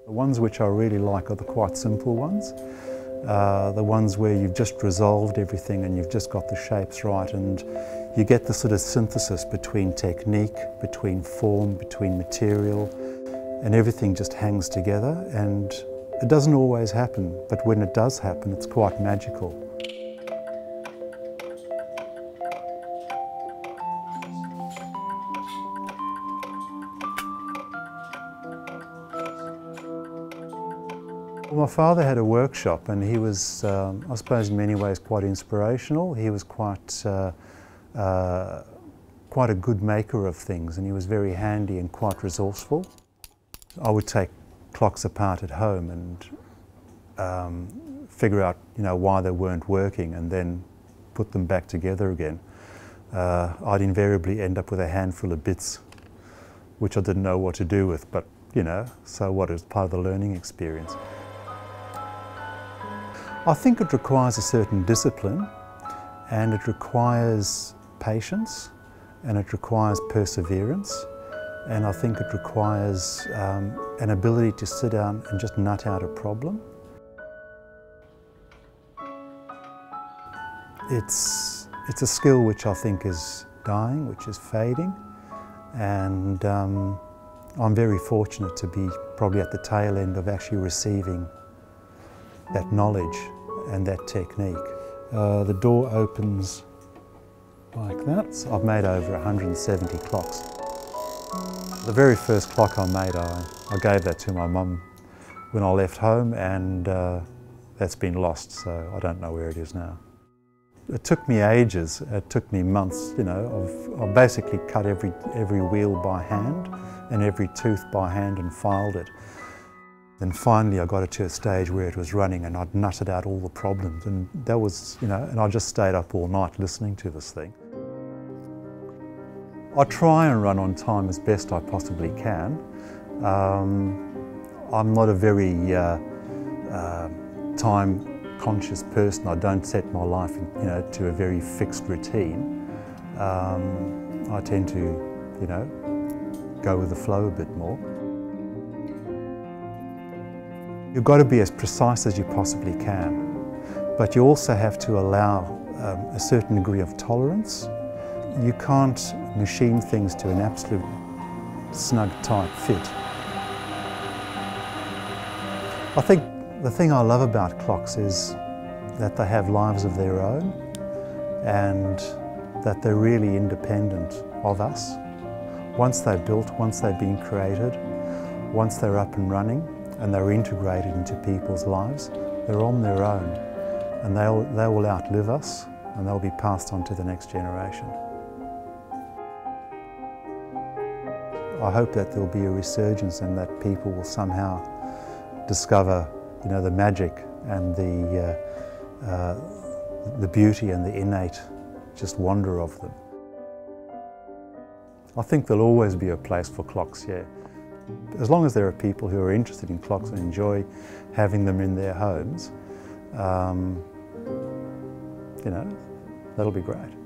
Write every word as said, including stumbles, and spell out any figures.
The ones which I really like are the quite simple ones. Uh, the ones where you've just resolved everything and you've just got the shapes right, and you get the sort of synthesis between technique, between form, between material, and everything just hangs together. And it doesn't always happen, but when it does happen, it's quite magical. Well, my father had a workshop, and he was, um, I suppose in many ways, quite inspirational. He was quite, uh, uh, quite a good maker of things, and he was very handy and quite resourceful. I would take clocks apart at home and um, figure out, you know, why they weren't working, and then put them back together again. Uh, I'd invariably end up with a handful of bits, which I didn't know what to do with, but, you know, so what, it was part of the learning experience. I think it requires a certain discipline, and it requires patience, and it requires perseverance, and I think it requires um, an ability to sit down and just nut out a problem. It's, it's a skill which I think is dying, which is fading, and um, I'm very fortunate to be probably at the tail end of actually receiving that knowledge and that technique. Uh, the door opens like that. So I've made over one hundred seventy clocks. The very first clock I made, I, I gave that to my mum when I left home, and uh, that's been lost, so I don't know where it is now. It took me ages, it took me months, you know. I've, I've basically cut every, every wheel by hand and every tooth by hand and filed it. Then finally I got it to a stage where it was running, and I'd nutted out all the problems, and that was, you know, and I just stayed up all night listening to this thing. I try and run on time as best I possibly can. Um, I'm not a very uh, uh, time-conscious person. I don't set my life, you know, to a very fixed routine. Um, I tend to, you know, go with the flow a bit more. You've got to be as precise as you possibly can, but you also have to allow um, a certain degree of tolerance. You can't machine things to an absolute snug, tight fit. I think the thing I love about clocks is that they have lives of their own, and that they're really independent of us. Once they're built, once they've been created, once they're up and running, and they're integrated into people's lives, they're on their own, and they'll, they will outlive us, and they'll be passed on to the next generation. I hope that there'll be a resurgence, and that people will somehow discover, you know, the magic and the, uh, uh, the beauty and the innate just wonder of them. I think there'll always be a place for clocks, yeah. As long as there are people who are interested in clocks and enjoy having them in their homes, um, you know, that'll be great.